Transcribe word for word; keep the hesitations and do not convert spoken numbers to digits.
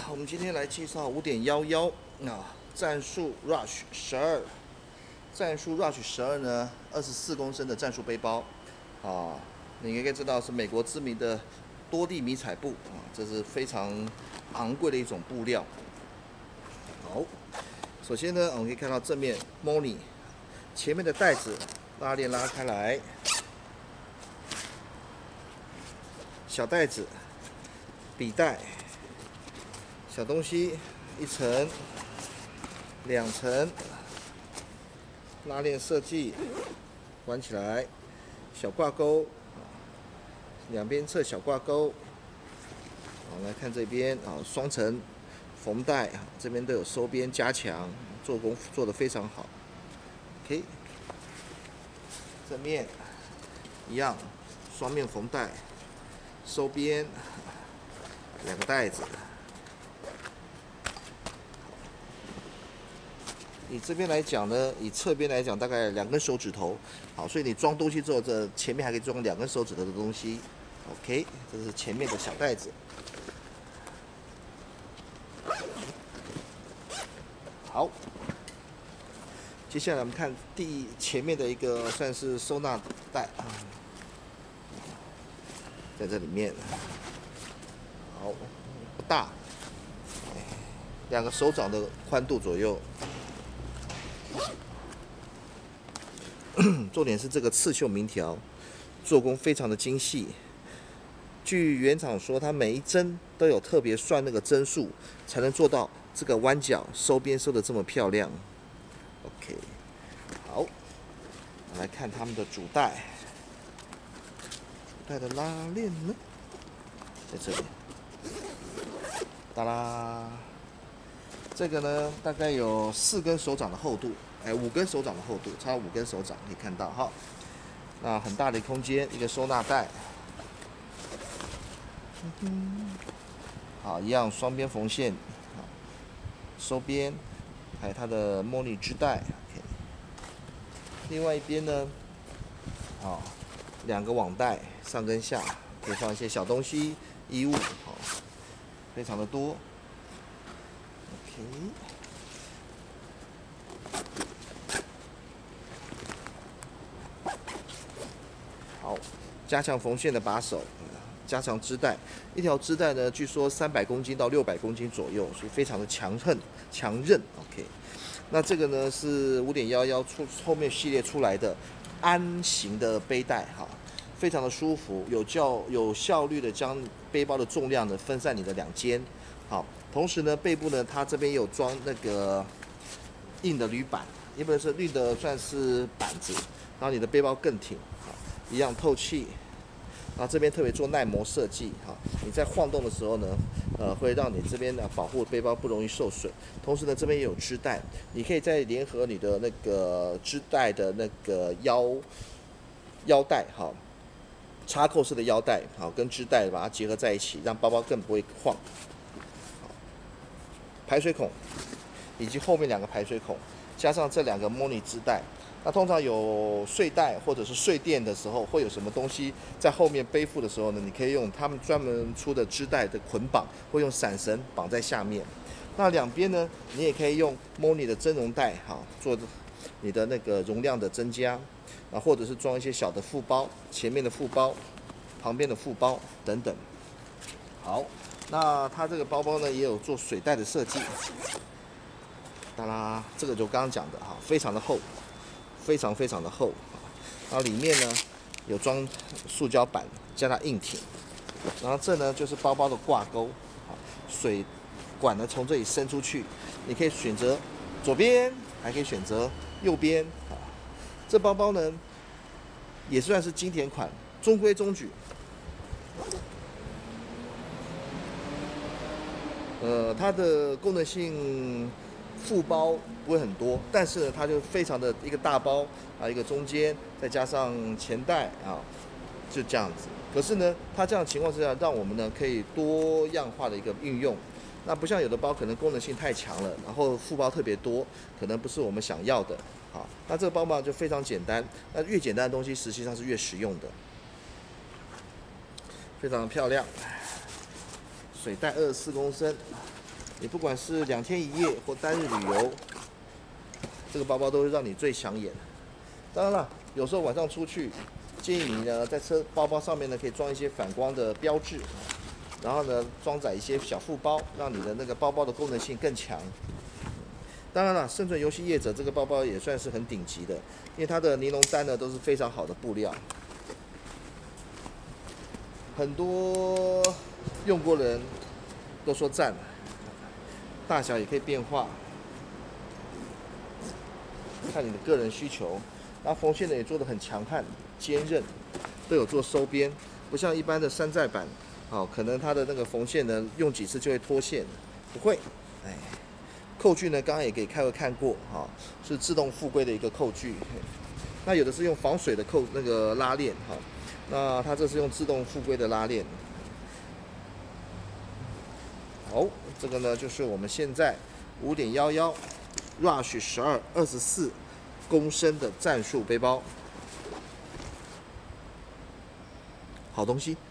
我们今天来介绍五点幺幺啊，战术 Rush 十二，战术 Rush 十二呢，二十四公升的战术背包啊，你应该知道是美国知名的多地迷彩布啊，这是非常昂贵的一种布料。好，首先呢，我们可以看到正面 Moni， 前面的带子拉链拉开来，小袋子，笔袋。 小东西，一层、两层，拉链设计，关起来，小挂钩，两边侧小挂钩。好，来看这边啊，双层缝带，这边都有收边加强，做工做得非常好。OK， 正面一样，双面缝带，收边，两个袋子。 以这边来讲呢，以侧边来讲，大概两根手指头，好，所以你装东西之后，这前面还可以装两根手指头的东西。OK， 这是前面的小袋子。好，接下来我们看第前面的一个算是收纳袋啊，在这里面，好，不大，两个手掌的宽度左右。 重点是这个刺绣铭条，做工非常的精细。据原厂说，它每一针都有特别算那个针数，才能做到这个弯角收边收的这么漂亮。OK， 好，来看他们的主带，主带的拉链呢，在这里，哒啦，这个呢大概有四根手掌的厚度。 哎，五根手掌的厚度，差五根手掌可以看到哈。那很大的空间，一个收纳袋。嗯、好，一样双边缝线，好，收边，还有它的茉莉织带。OK。另外一边呢，好，两个网袋，上跟下，可以放一些小东西、衣物，好，非常的多。OK。 好，加强缝线的把手，加强织带。一条织带呢，据说三百公斤到六百公斤左右，所以非常的强横、强韧。OK， 那这个呢是五点幺幺出后面系列出来的安型的背带，哈，非常的舒服，有效有效率的将背包的重量呢分散你的两肩。好，同时呢背部呢它这边有装那个硬的铝板，一般是硬的算是板子，然后你的背包更挺。 一样透气，然后这边特别做耐磨设计，哈，你在晃动的时候呢，呃，会让你这边呢保护背包不容易受损。同时呢，这边也有织带，你可以再联合你的那个织带的那个腰腰带，哈，插扣式的腰带，好，跟织带把它结合在一起，让包包更不会晃。排水孔以及后面两个排水孔，加上这两个 Moni 织带。 那通常有睡袋或者是睡垫的时候，会有什么东西在后面背负的时候呢？你可以用他们专门出的织带的捆绑，或用闪绳绑在下面。那两边呢，你也可以用 Moni 的增容带，哈，做你的那个容量的增加，啊，或者是装一些小的副包，前面的副包，旁边的副包等等。好，那它这个包包呢，也有做水袋的设计。哒啦，这个就刚刚讲的哈，非常的厚。 非常非常的厚，然后里面呢有装塑胶板，加它硬挺。然后这呢就是包包的挂钩，水管呢从这里伸出去，你可以选择左边，还可以选择右边。啊，这包包呢也算是经典款，中规中矩。呃，它的功能性。 副包不会很多，但是呢，它就非常的一个大包啊，一个中间，再加上前袋啊，就这样子。可是呢，它这样的情况之下，让我们呢可以多样化的一个运用。那不像有的包可能功能性太强了，然后副包特别多，可能不是我们想要的。好，那这个包包就非常简单。那越简单的东西，实际上是越实用的，非常的漂亮。水袋二十四公升。 你不管是两天一夜或单日旅游，这个包包都会让你最抢眼。当然了，有时候晚上出去，建议你呢在车包包上面呢可以装一些反光的标志，然后呢装载一些小副包，让你的那个包包的功能性更强。当然了，生存游戏业者这个包包也算是很顶级的，因为它的尼龙单呢都是非常好的布料，很多用过的人都说赞。大小也可以变化，看你的个人需求。然后缝线呢也做得很强悍、坚韧，都有做收边，不像一般的山寨版，哦，可能它的那个缝线呢用几次就会脱线，不会，哎。扣具呢，刚刚也给开会看过，哈、哦，是自动复归的一个扣具。那有的是用防水的扣那个拉链，哈、哦，那它这是用自动复归的拉链。好，这个呢就是我们现在五点一一 Rush 十二二十四公升的战术背包，好东西。